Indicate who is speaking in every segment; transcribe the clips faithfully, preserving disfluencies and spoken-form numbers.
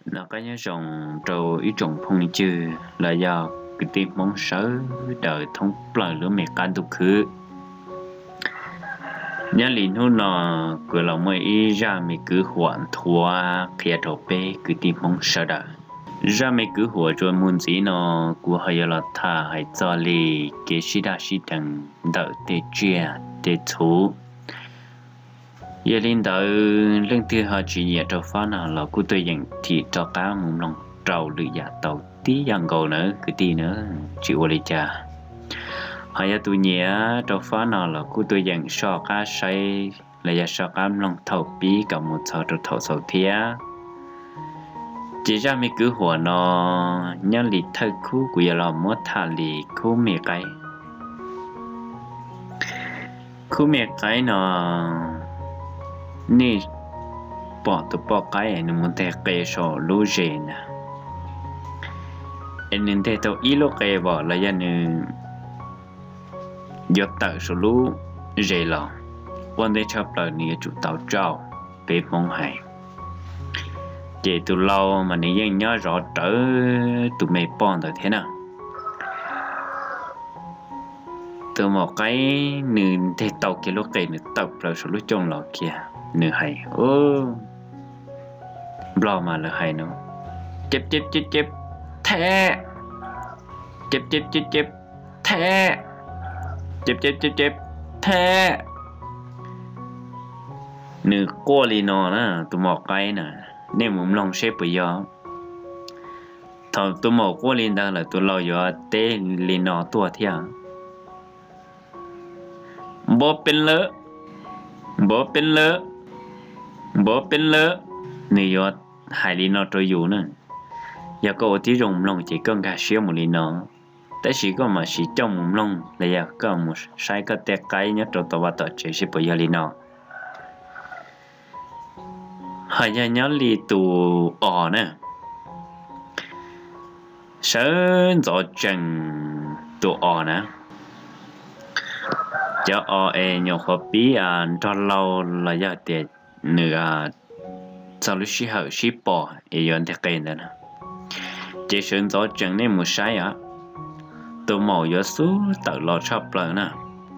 Speaker 1: nó có nhớ rằng trâu ít trồng phong chư là do cái tim mong sớ đời thông lời lứa mẹ can tục khứ nhớ liền hôn nó của lòng mới ý ra mẹ cứ hoạn thua kia trâu bê cái tim mong sớ đời ra mẹ cứ hùa rồi muốn gì nó của hay là thà hay cho lì cái sĩ đa sĩ đằng đợi để chia để thú giờ linh đợi lên thứ hai chỉ nhẹ cho phá nào là của tôi dành thì cho cá mùng lòng trâu lưỡi giả tàu tí dàn cầu nữa cái tí nữa chịu lấy cha hay là tôi nhẹ cho phá nào là của tôi dành so cá say là giờ so cá lòng thầu bí cả một số cho thầu sầu thía chỉ ra mấy cứ hùa nó nhớ lì thơ khu của giờ là mất thà lì khu mẹ cái khu mẹ cái nó nè bỏ tụ bỏ cái nó muốn theo cái sổ lú rề nè anh nên theo tàu ít lúc cái bỏ là giờ nó giọt tàu sổ lú rề lò quan để chấp lời nè chủ tàu trâu bé mong hải chị từ lâu mà nếu như nhớ rõ trở tụi mày bọn rồi thế nào từ một cái nửa thế tàu kia lúc cái nửa tàu rồi số lúc trong lò kia nửa hay ô lo mà là hay nó chép chép chép chép thế chép chép chép chép thế chép chép chép chép thế nửa qua li nó nè tụi một cái nè nên muốn lòng xếp bây giờ thằng tôi một qua lên đó là tôi lo giờ té lên nó tua thia bố bên lỡ bố bên lỡ bố bên lỡ này giờ hai lên nó trôi dụ nữa giờ có tí rồng lòng chỉ cần cả xíu một lên nó tại chỉ có mà chỉ trong một lòng là giờ có một sai cái té cái nhất rồi tao bắt đầu chỉ xếp bây giờ lên nó hay là nhớ li tụ ở nè sớm rõ chừng tụ ở nè cho ở e nhiều khó bí à cho lâu là giờ để nửa sau lúc xí hậu xí bỏ e yon thế cái nè chỉ sớm rõ chừng nên một sai á tụ màu gió số tự lo chắp lại nè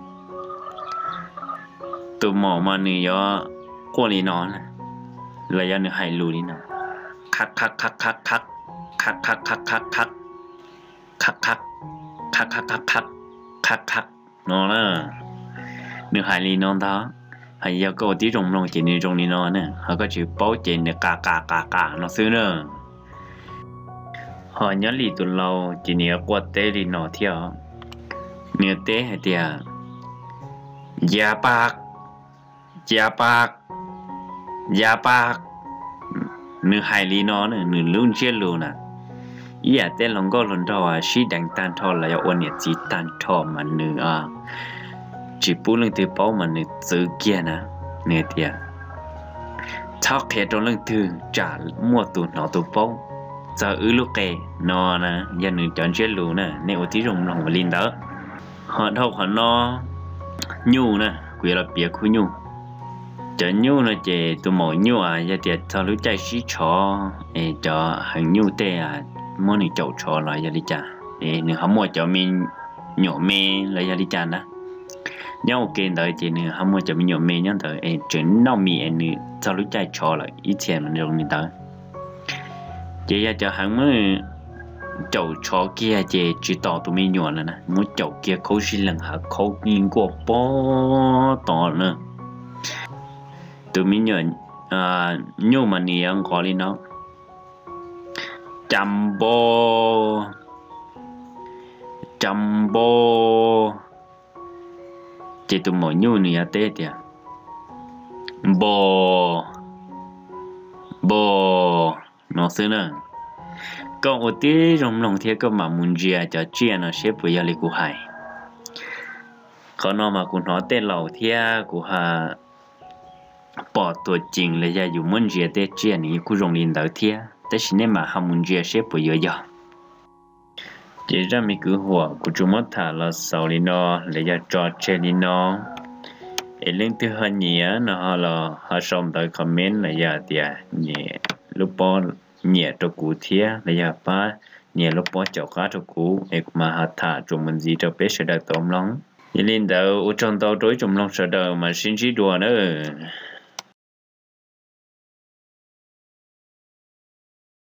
Speaker 1: tụ màu mà nửa qua đi nó nè là do nó hay lùi đi nào khắc khắc khắc khắc khắc khắc khắc khắc khắc khắc khắc khắc khắc khắc khắc khắc khắc khắc nó là nó hay đi nó đó hay do có tí rồng rồng chỉ nên rồng đi nó nè họ có chịu báo chỉ để cả cả cả cả nó xứ nữa họ nhớ lì tụi lâu chỉ nhớ qua tê đi nó theo nhớ tê hay tiệt gia bạc gia bạc gia ba nửa hai lý nó nè nửa luôn chết luôn nè ý à tên lòng có lần đầu à xí đánh tan thọ là do ôn nhiệt chỉ tan thọ mà nửa à chỉ bù lưng từ bao mà nửa giữ kia nè nửa tiệt thao kẹt trong lưng từ trả mua tụt nó tụt bao giờ ứ lúc kề nó nè giờ nửa chọn chết luôn nè nếu tí rồng lòng mà linh đó họ đâu họ nó nhu nè quý là bịa khu nhu cho nhu là chỉ tụi mồi nhu à giờ thì sau lúc chạy xí chó để cho hàng nhu tê à muốn đi chậu chó lại giờ đi chả để nếu không mua cho mình nhổ mê lại giờ đi chả đó nhau kênh đời chỉ nếu không mua cho mình nhổ mê nhá thời em chuyển nấu mì em nếu sau lúc chạy chó lại ít tiền là được mình tới chỉ giờ cho hàng mới chậu chó kia chỉ chỉ tỏ tụi mình nhổ là nè muốn chậu kia khâu xí lần hả khâu nghiêng qua bó tỏ nữa tụi mình nhận à nhiều mà nhiều ăn có lên nó jumbo jumbo chỉ tụi mỗi nhiều nhiều tết à bò bò nó xưa nữa còn ở tí trong lòng thiệt có mà muốn chia cho chia nó xếp với gia đình của hải có nó mà cũng nói tên lẩu thiệt của hà bỏ tuổi chính là giờ dùng muốn chia để chia này cũng rong lên đầu thiệt,แต่สิ่งนี้มาหามุนเจียเชฟไปเยอะๆเจจะมีคือหัวกูจุมัดถาเราสาวลินอเลยจะจอดเชลินอเอเรื่องที่หันเนียนะฮะเราหาชมได้คอมเมนต์เลยจะเดียเนี่ยลูกบอล nhẹ cho cụ thia là ya ba nhẹ lúc bỏ chậu cá cho cụ ek mà hạt thả trong mình gì cho bé sẽ được tóm lắm. Nhìn đầu ở trong tàu đối trong lòng sợ đầu mà xin chỉ đùa nữa.